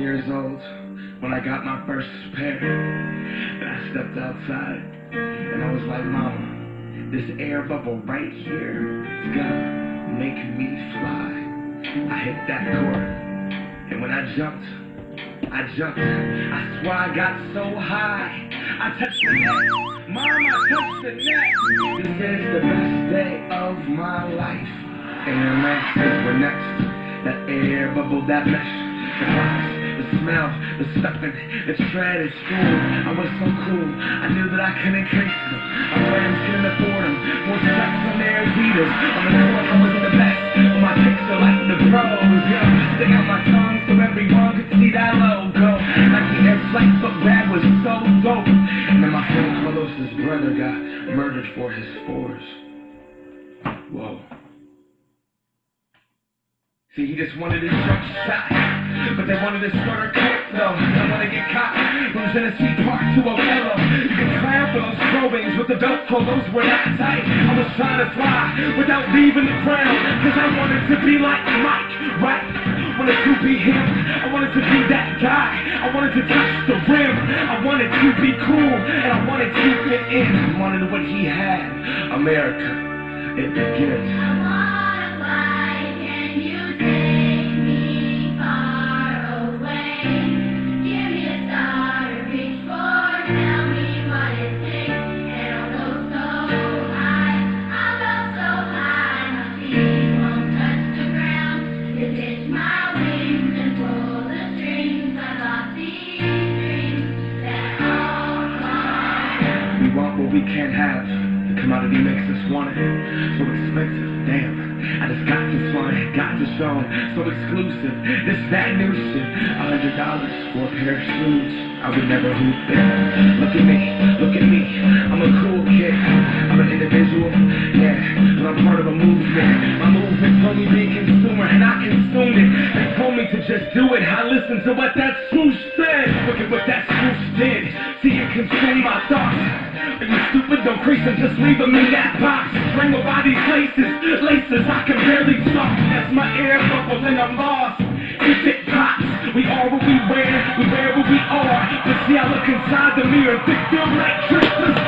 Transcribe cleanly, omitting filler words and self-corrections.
years old when I got my first pair. And I stepped outside and I was like, Mama, this air bubble right here is gonna make me fly. I hit that chord, and when I jumped. I swear I got so high. I touched the net. Mom, I touched the net. This is the best day of my life. Air Max we're next. That air bubble, that mesh, the box, the smell, the stuffing, the shred at school. I was so cool. I knew that I couldn't trace them. My friends couldn't afford them. More straps on their Adidas. On the court, I wasn't the best. But my kicks are like the pros. Yeah, stick out my tongue so everyone could see that logo. Like the Air Flight book bag was so dope. And then my friend Carlos's brother got murdered for his spores. Whoa. See, he just wanted his jump shot, but they wanted his starter coat though. They don't want to get caught. Losing a Tennessee Park to Othello. You can clown for those probings with the Velcro, those were not tight. I was trying to fly without leaving the ground, cause I wanted to be like Mike, right? Wanted to be him, I wanted to be that guy. I wanted to touch the rim, I wanted to be cool, and I wanted to fit in. I wanted what he had. America, it begins. What we can't have, the commodity makes us want it. So expensive, damn. I just got to flaunt it, got to show 'em. So exclusive, this, that new shit. $100 for a pair of shoes. I would never hoop it. Look at me, I'm a cool kid. I'm an individual, yeah, but I'm part of a movement. My movement told me be a consumer, and I consumed it. They told me to just do it, I listened to what that swoosh said. Look at what that swoosh did. See it consume my thoughts. Are you stupid? Don't crease them, just leave them in that box. Bring my body's laces, I can barely talk. That's my air bubble and I'm lost. If it pops, we are what we wear what we are. But see, I look inside the mirror, think feel like trips.